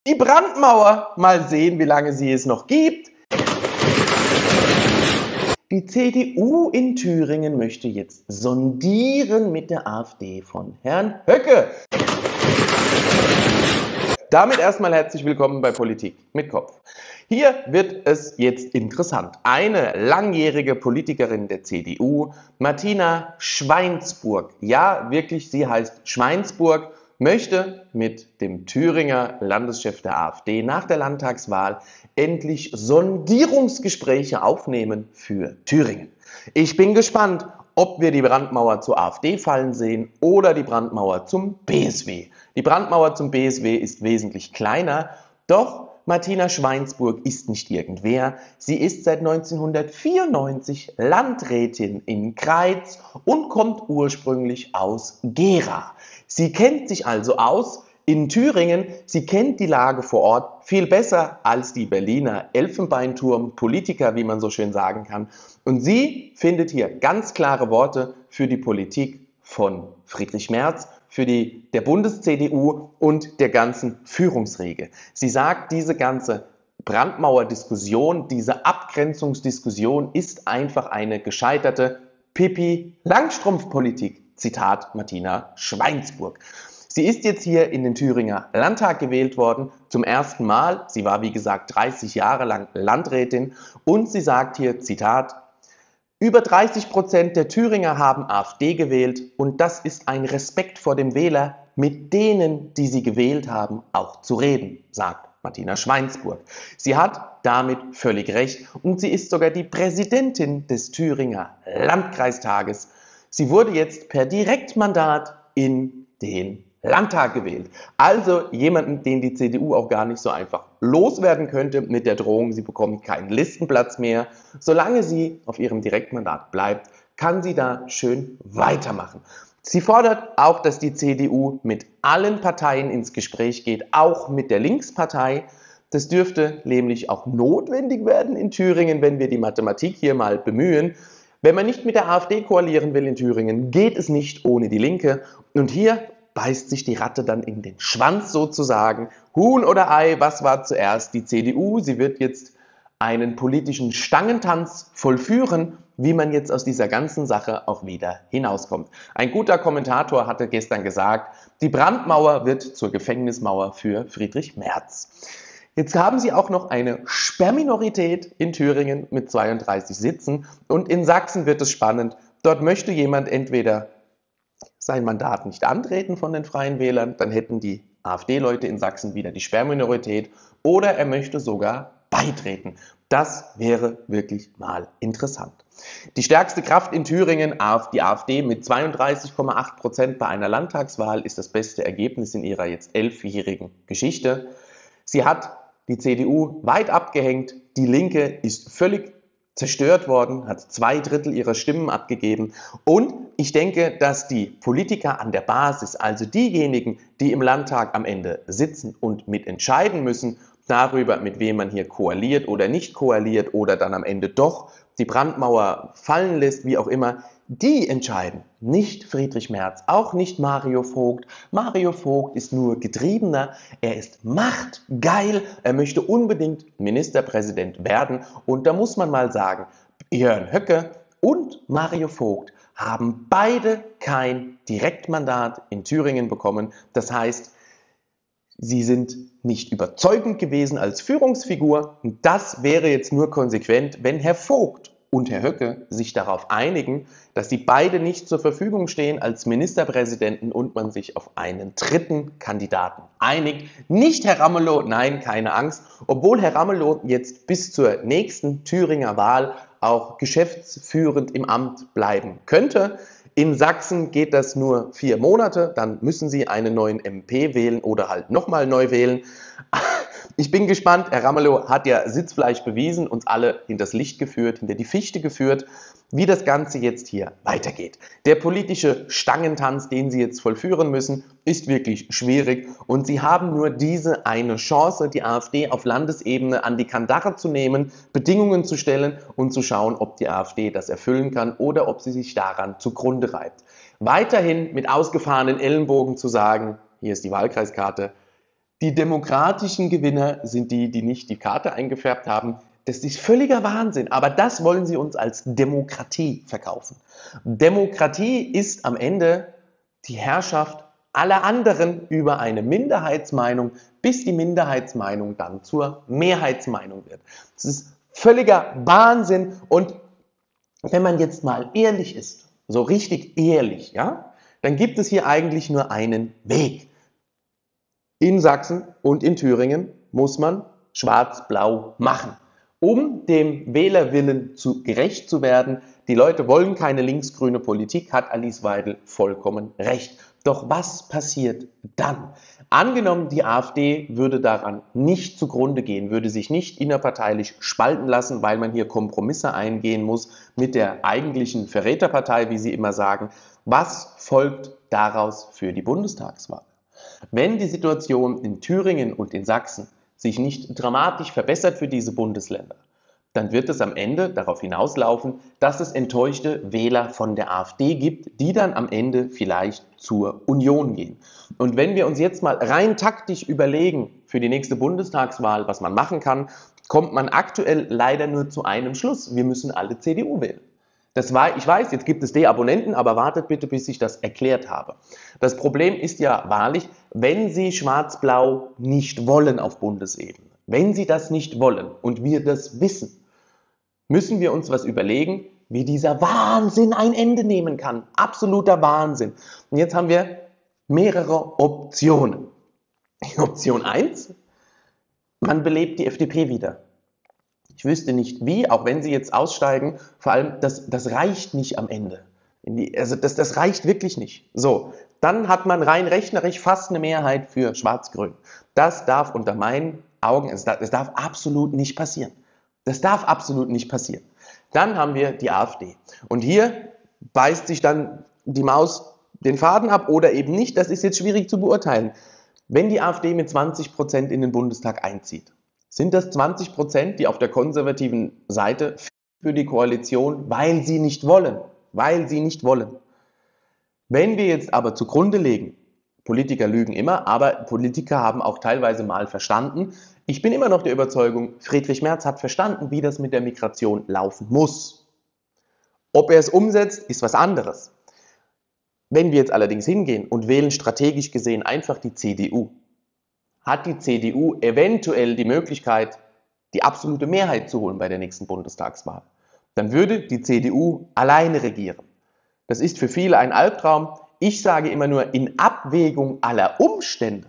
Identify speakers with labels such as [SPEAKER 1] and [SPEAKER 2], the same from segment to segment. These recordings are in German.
[SPEAKER 1] Die Brandmauer, mal sehen, wie lange sie es noch gibt. Die CDU in Thüringen möchte jetzt sondieren mit der AfD von Herrn Höcke. Damit erstmal herzlich willkommen bei Politik mit Kopf. Hier wird es jetzt interessant. Eine langjährige Politikerin der CDU, Martina Schweinsburg, ja wirklich, sie heißt Schweinsburg, möchte mit dem Thüringer Landeschef der AfD nach der Landtagswahl endlich Sondierungsgespräche aufnehmen für Thüringen. Ich bin gespannt, ob wir die Brandmauer zur AfD fallen sehen oder die Brandmauer zum BSW. Die Brandmauer zum BSW ist wesentlich kleiner, doch Martina Schweinsburg ist nicht irgendwer. Sie ist seit 1994 Landrätin in Greiz und kommt ursprünglich aus Gera. Sie kennt sich also aus in Thüringen, sie kennt die Lage vor Ort viel besser als die Berliner Elfenbeinturm-Politiker, wie man so schön sagen kann. Und sie findet hier ganz klare Worte für die Politik von Friedrich Merz, für der Bundes-CDU und der ganzen Führungsriege. Sie sagt, diese ganze Brandmauer-Diskussion, diese Abgrenzungsdiskussion ist einfach eine gescheiterte Pippi-Langstrumpf-Politik. Zitat Martina Schweinsburg. Sie ist jetzt hier in den Thüringer Landtag gewählt worden, zum ersten Mal. Sie war, wie gesagt, 30 Jahre lang Landrätin und sie sagt hier, Zitat, über 30% der Thüringer haben AfD gewählt und das ist ein Respekt vor dem Wähler, mit denen, die sie gewählt haben, auch zu reden, sagt Martina Schweinsburg. Sie hat damit völlig recht und sie ist sogar die Präsidentin des Thüringer Landkreistages. Sie wurde jetzt per Direktmandat in den Landtag gewählt. Also jemanden, den die CDU auch gar nicht so einfach loswerden könnte mit der Drohung, sie bekommt keinen Listenplatz mehr. Solange sie auf ihrem Direktmandat bleibt, kann sie da schön weitermachen. Sie fordert auch, dass die CDU mit allen Parteien ins Gespräch geht, auch mit der Linkspartei. Das dürfte nämlich auch notwendig werden in Thüringen, wenn wir die Mathematik hier mal bemühen. Wenn man nicht mit der AfD koalieren will in Thüringen, geht es nicht ohne die Linke. Und hier beißt sich die Ratte dann in den Schwanz sozusagen. Huhn oder Ei, was war zuerst? Die CDU, sie wird jetzt einen politischen Stangentanz vollführen, wie man jetzt aus dieser ganzen Sache auch wieder hinauskommt. Ein guter Kommentator hatte gestern gesagt, die Brandmauer wird zur Gefängnismauer für Friedrich Merz. Jetzt haben sie auch noch eine Sperrminorität in Thüringen mit 32 Sitzen und in Sachsen wird es spannend. Dort möchte jemand entweder sein Mandat nicht antreten von den Freien Wählern, dann hätten die AfD-Leute in Sachsen wieder die Sperrminorität, oder er möchte sogar beitreten. Das wäre wirklich mal interessant. Die stärkste Kraft in Thüringen, die AfD mit 32,8% bei einer Landtagswahl, ist das beste Ergebnis in ihrer jetzt 11-jährigen Geschichte. Sie hat die CDU weit abgehängt, die Linke ist völlig zerstört worden, hat 2/3 ihrer Stimmen abgegeben und ich denke, dass die Politiker an der Basis, also diejenigen, die im Landtag am Ende sitzen und mitentscheiden müssen darüber, mit wem man hier koaliert oder nicht koaliert oder dann am Ende doch die Brandmauer fallen lässt, wie auch immer, die entscheiden, nicht Friedrich Merz, auch nicht Mario Vogt. Mario Vogt ist nur Getriebener, er ist machtgeil, er möchte unbedingt Ministerpräsident werden und da muss man mal sagen, Björn Höcke und Mario Vogt haben beide kein Direktmandat in Thüringen bekommen. Das heißt, sie sind nicht überzeugend gewesen als Führungsfigur. Und das wäre jetzt nur konsequent, wenn Herr Vogt und Herr Höcke sich darauf einigen, dass sie beide nicht zur Verfügung stehen als Ministerpräsidenten und man sich auf einen dritten Kandidaten einigt. Nicht Herr Ramelow, nein, keine Angst, obwohl Herr Ramelow jetzt bis zur nächsten Thüringer Wahl auch geschäftsführend im Amt bleiben könnte. In Sachsen geht das nur 4 Monate, dann müssen Sie einen neuen MP wählen oder halt nochmal neu wählen. Ich bin gespannt, Herr Ramelow hat ja Sitzfleisch bewiesen, uns alle hinters Licht geführt, hinter die Fichte geführt, wie das Ganze jetzt hier weitergeht. Der politische Stangentanz, den Sie jetzt vollführen müssen, ist wirklich schwierig und Sie haben nur diese eine Chance, die AfD auf Landesebene an die Kandare zu nehmen, Bedingungen zu stellen und zu schauen, ob die AfD das erfüllen kann oder ob sie sich daran zugrunde reibt. Weiterhin mit ausgefahrenen Ellenbogen zu sagen, hier ist die Wahlkreiskarte, Die demokratischen Gewinner sind die, die nicht die Karte eingefärbt haben. Das ist völliger Wahnsinn, aber das wollen sie uns als Demokratie verkaufen. Demokratie ist am Ende die Herrschaft aller anderen über eine Minderheitsmeinung, bis die Minderheitsmeinung dann zur Mehrheitsmeinung wird. Das ist völliger Wahnsinn, und wenn man jetzt mal ehrlich ist, so richtig ehrlich, ja, dann gibt es hier eigentlich nur einen Weg. In Sachsen und in Thüringen muss man schwarz-blau machen, um dem Wählerwillen gerecht zu werden. Die Leute wollen keine linksgrüne Politik, hat Alice Weidel vollkommen recht. Doch was passiert dann? Angenommen, die AfD würde daran nicht zugrunde gehen, würde sich nicht innerparteilich spalten lassen, weil man hier Kompromisse eingehen muss mit der eigentlichen Verräterpartei, wie sie immer sagen. Was folgt daraus für die Bundestagswahl? Wenn die Situation in Thüringen und in Sachsen sich nicht dramatisch verbessert für diese Bundesländer, dann wird es am Ende darauf hinauslaufen, dass es enttäuschte Wähler von der AfD gibt, die dann am Ende vielleicht zur Union gehen. Und wenn wir uns jetzt mal rein taktisch überlegen für die nächste Bundestagswahl, was man machen kann, kommt man aktuell leider nur zu einem Schluss: Wir müssen alle CDU wählen. Ich weiß, jetzt gibt es Deabonnenten, aber wartet bitte, bis ich das erklärt habe. Das Problem ist ja wahrlich, wenn Sie Schwarz-Blau nicht wollen auf Bundesebene, wenn Sie das nicht wollen und wir das wissen, müssen wir uns was überlegen, wie dieser Wahnsinn ein Ende nehmen kann. Absoluter Wahnsinn. Und jetzt haben wir mehrere Optionen. Option 1, man belebt die FDP wieder. Ich wüsste nicht wie, auch wenn sie jetzt aussteigen, vor allem, das reicht nicht am Ende. Das reicht wirklich nicht. So, dann hat man rein rechnerisch fast eine Mehrheit für Schwarz-Grün. Das darf unter meinen Augen, es darf absolut nicht passieren. Das darf absolut nicht passieren. Dann haben wir die AfD. Und hier beißt sich dann die Maus den Faden ab oder eben nicht. Das ist jetzt schwierig zu beurteilen. Wenn die AfD mit 20% in den Bundestag einzieht, sind das 20%, die auf der konservativen Seite für die Koalition, weil sie nicht wollen. Weil sie nicht wollen. Wenn wir jetzt aber zugrunde legen, Politiker lügen immer, aber Politiker haben auch teilweise mal verstanden. Ich bin immer noch der Überzeugung, Friedrich Merz hat verstanden, wie das mit der Migration laufen muss. Ob er es umsetzt, ist was anderes. Wenn wir jetzt allerdings hingehen und wählen strategisch gesehen einfach die CDU, hat die CDU eventuell die Möglichkeit, die absolute Mehrheit zu holen bei der nächsten Bundestagswahl. Dann würde die CDU alleine regieren. Das ist für viele ein Albtraum. Ich sage immer nur, in Abwägung aller Umstände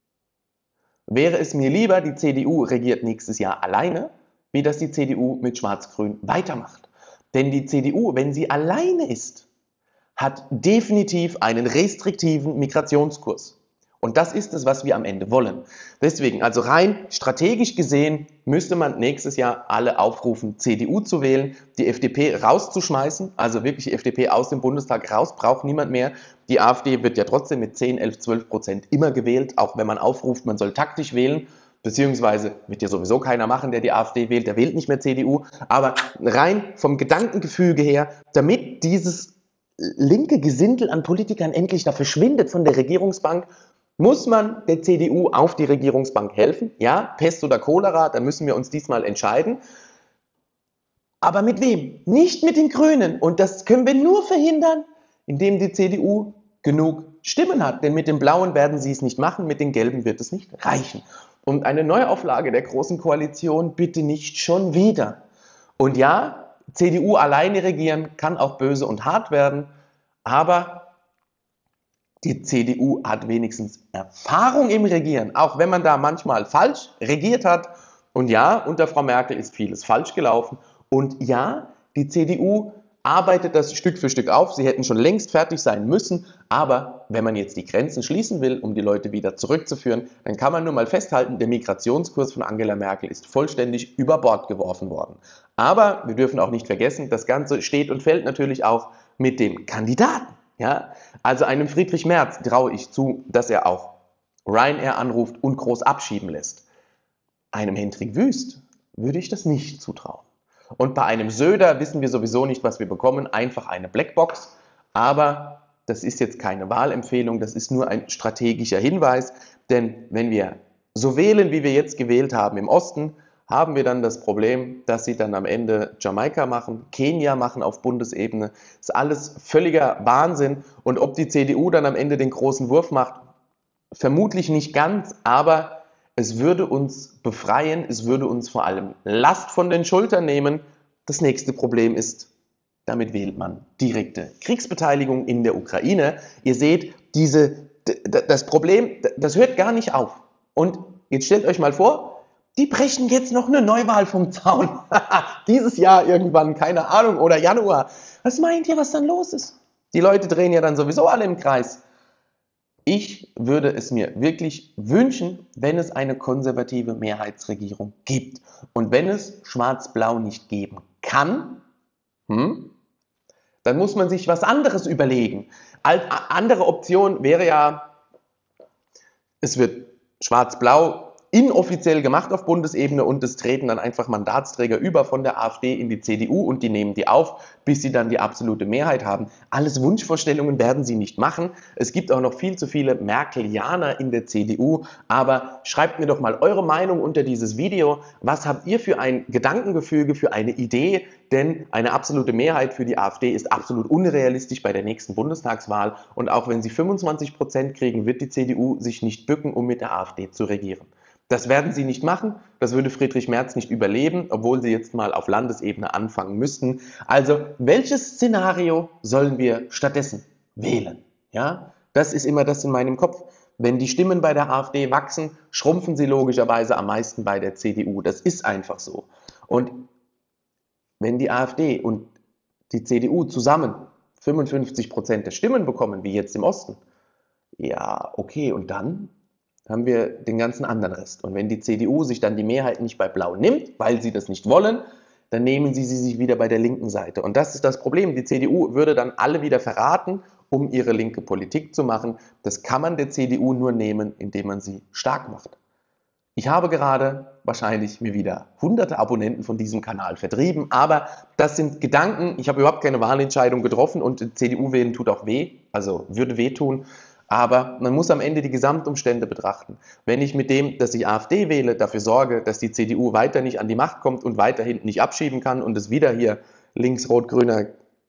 [SPEAKER 1] wäre es mir lieber, die CDU regiert nächstes Jahr alleine, wie dass die CDU mit Schwarz-Grün weitermacht. Denn die CDU, wenn sie alleine ist, hat definitiv einen restriktiven Migrationskurs. Und das ist es, was wir am Ende wollen. Deswegen, also rein strategisch gesehen, müsste man nächstes Jahr alle aufrufen, CDU zu wählen, die FDP rauszuschmeißen, also wirklich die FDP aus dem Bundestag raus, braucht niemand mehr. Die AfD wird ja trotzdem mit 10, 11, 12% immer gewählt, auch wenn man aufruft, man soll taktisch wählen, beziehungsweise wird ja sowieso keiner machen, der die AfD wählt, der wählt nicht mehr CDU. Aber rein vom Gedankengefüge her, damit dieses linke Gesindel an Politikern endlich da verschwindet von der Regierungsbank, muss man der CDU auf die Regierungsbank helfen? Ja, Pest oder Cholera, da müssen wir uns diesmal entscheiden. Aber mit wem? Nicht mit den Grünen. Und das können wir nur verhindern, indem die CDU genug Stimmen hat. Denn mit den Blauen werden sie es nicht machen, mit den Gelben wird es nicht reichen. Und eine Neuauflage der Großen Koalition bitte nicht schon wieder. Und ja, CDU alleine regieren kann auch böse und hart werden, aber die CDU hat wenigstens Erfahrung im Regieren, auch wenn man da manchmal falsch regiert hat. Und ja, unter Frau Merkel ist vieles falsch gelaufen. Und ja, die CDU arbeitet das Stück für Stück auf. Sie hätten schon längst fertig sein müssen. Aber wenn man jetzt die Grenzen schließen will, um die Leute wieder zurückzuführen, dann kann man nur mal festhalten, der Migrationskurs von Angela Merkel ist vollständig über Bord geworfen worden. Aber wir dürfen auch nicht vergessen, das Ganze steht und fällt natürlich auch mit dem Kandidaten. Ja, also einem Friedrich Merz traue ich zu, dass er auch Ryanair anruft und groß abschieben lässt. Einem Hendrik Wüst würde ich das nicht zutrauen. Und bei einem Söder wissen wir sowieso nicht, was wir bekommen, einfach eine Blackbox. Aber das ist jetzt keine Wahlempfehlung, das ist nur ein strategischer Hinweis. Denn wenn wir so wählen, wie wir jetzt gewählt haben im Osten, haben wir dann das Problem, dass sie dann am Ende Jamaika machen, Kenia machen auf Bundesebene. Das ist alles völliger Wahnsinn. Und ob die CDU dann am Ende den großen Wurf macht, vermutlich nicht ganz, aber es würde uns befreien, es würde uns vor allem Last von den Schultern nehmen. Das nächste Problem ist, damit wählt man direkte Kriegsbeteiligung in der Ukraine. Ihr seht, das Problem, das hört gar nicht auf. Und jetzt stellt euch mal vor, die brechen jetzt noch eine Neuwahl vom Zaun. Dieses Jahr irgendwann, keine Ahnung, oder Januar. Was meint ihr, was dann los ist? Die Leute drehen ja dann sowieso alle im Kreis. Ich würde es mir wirklich wünschen, wenn es eine konservative Mehrheitsregierung gibt. Und wenn es Schwarz-Blau nicht geben kann, dann muss man sich was anderes überlegen. Andere Option wäre ja, es wird Schwarz-Blau inoffiziell gemacht auf Bundesebene und es treten dann einfach Mandatsträger über von der AfD in die CDU und die nehmen die auf, bis sie dann die absolute Mehrheit haben. Alles Wunschvorstellungen werden sie nicht machen. Es gibt auch noch viel zu viele Merkelianer in der CDU, aber schreibt mir doch mal eure Meinung unter dieses Video. Was habt ihr für ein Gedankengefüge, für eine Idee? Denn eine absolute Mehrheit für die AfD ist absolut unrealistisch bei der nächsten Bundestagswahl und auch wenn sie 25% kriegen, wird die CDU sich nicht bücken, um mit der AfD zu regieren. Das werden sie nicht machen, das würde Friedrich Merz nicht überleben, obwohl sie jetzt mal auf Landesebene anfangen müssten. Also, welches Szenario sollen wir stattdessen wählen? Ja, das ist immer das in meinem Kopf. Wenn die Stimmen bei der AfD wachsen, schrumpfen sie logischerweise am meisten bei der CDU. Das ist einfach so. Und wenn die AfD und die CDU zusammen 55% der Stimmen bekommen, wie jetzt im Osten, ja, okay, und dann haben wir den ganzen anderen Rest. Und wenn die CDU sich dann die Mehrheit nicht bei Blau nimmt, weil sie das nicht wollen, dann nehmen sie sich wieder bei der linken Seite. Und das ist das Problem. Die CDU würde dann alle wieder verraten, um ihre linke Politik zu machen. Das kann man der CDU nur nehmen, indem man sie stark macht. Ich habe gerade wahrscheinlich mir wieder hunderte Abonnenten von diesem Kanal vertrieben, aber das sind Gedanken. Ich habe überhaupt keine Wahlentscheidung getroffen und CDU wählen tut auch weh, also würde wehtun. Aber man muss am Ende die Gesamtumstände betrachten. Wenn ich mit dem, dass ich AfD wähle, dafür sorge, dass die CDU weiter nicht an die Macht kommt und weiterhin nicht abschieben kann und es wieder hier links-rot-grüner...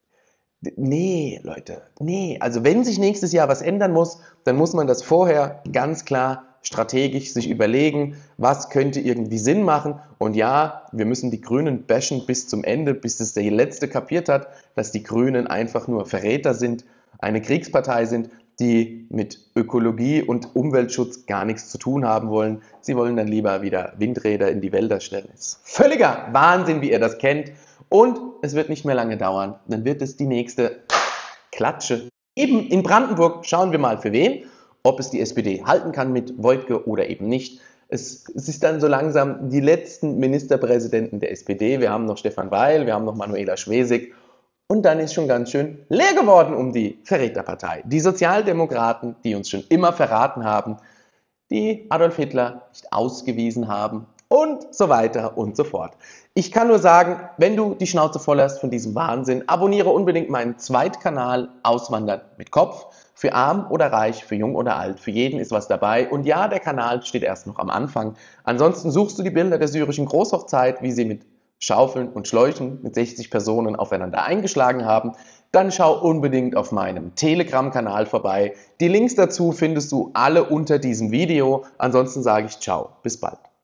[SPEAKER 1] Nee, Leute, nee. Also wenn sich nächstes Jahr was ändern muss, dann muss man das vorher ganz klar strategisch sich überlegen, was könnte irgendwie Sinn machen. Und ja, wir müssen die Grünen bashen bis zum Ende, bis es der Letzte kapiert hat, dass die Grünen einfach nur Verräter sind, eine Kriegspartei sind, die mit Ökologie und Umweltschutz gar nichts zu tun haben wollen. Sie wollen dann lieber wieder Windräder in die Wälder stellen. Das ist völliger Wahnsinn, wie ihr das kennt. Und es wird nicht mehr lange dauern. Dann wird es die nächste Klatsche. Eben in Brandenburg schauen wir mal für wen, ob es die SPD halten kann mit Woidke oder eben nicht. Es ist dann so langsam die letzten Ministerpräsidenten der SPD. Wir haben noch Stefan Weil, wir haben noch Manuela Schwesig. Und dann ist schon ganz schön leer geworden um die Verräterpartei. Die Sozialdemokraten, die uns schon immer verraten haben, die Adolf Hitler nicht ausgewiesen haben und so weiter und so fort. Ich kann nur sagen, wenn du die Schnauze voll hast von diesem Wahnsinn, abonniere unbedingt meinen Zweitkanal Auswandern mit Kopf. Für arm oder reich, für jung oder alt, für jeden ist was dabei. Und ja, der Kanal steht erst noch am Anfang. Ansonsten suchst du die Bilder der syrischen Großhochzeit, wie sie mit Schaufeln und Schläuchen mit 60 Personen aufeinander eingeschlagen haben, dann schau unbedingt auf meinem Telegram-Kanal vorbei. Die Links dazu findest du alle unter diesem Video. Ansonsten sage ich ciao, bis bald.